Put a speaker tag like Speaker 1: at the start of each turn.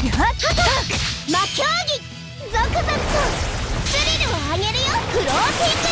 Speaker 1: 魔競技ゾクゾクとスリルを上げるよ。フローティング